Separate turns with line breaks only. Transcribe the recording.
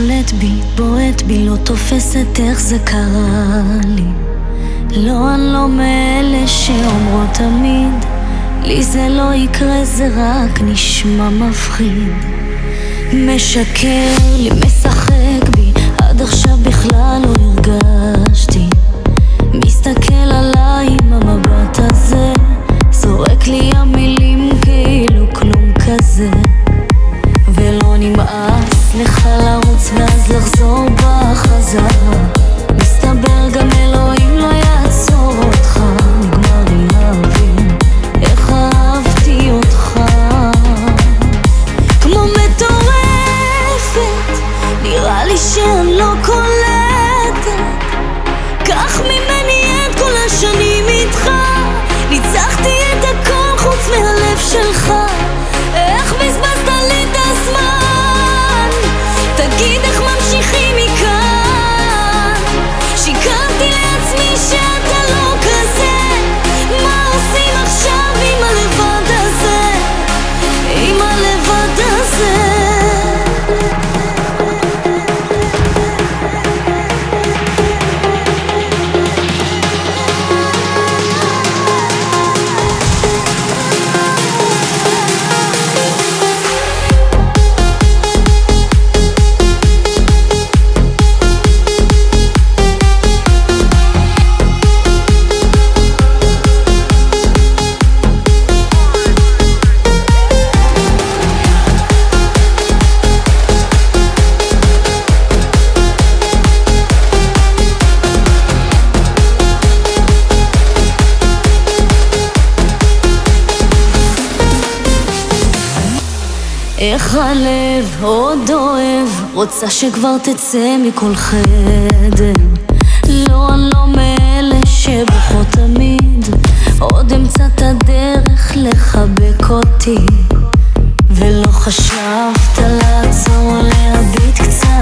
שולט בי, בועט בי, לא תופסת איך זה קרה לי. לא, אני לא מאלה שאומרות תמיד לי זה לא יקרה, זה רק נשמע מפחיד. משקר לי, משחק בי, עד עכשיו בכלל לא הרגשתי. מסתכל עליי עם המבט הזה, זורק לי המילים כאילו כלום כזה. ולא נמאס לך לרוץ ואז לחזור בחזרה. מסתבר גם אלוהים לא יעצור אותך. נגמר לי להבין איך אהבתי אותך. כמו מטורפת, נראה לי שאני לא קולטת. קח ממני את כל השנים איתך. ניצחתי את הכל חוץ מהלב שלך. איך בזבזת לי את הזמן? תגיד איך ממשיכים מכאן. שיקרתי לעצמי שאתה לא כזה. מה עושים עכשיו עם הלבד הזה? עם הלבד הזה. איך הלב עוד אוהב, רוצה שכבר תצא מכל חדר. לא, אני לא מאלה שבוכות תמיד, עוד אמצע את הדרך לחבק אותי. ולא חשבת לעצור להביט קצת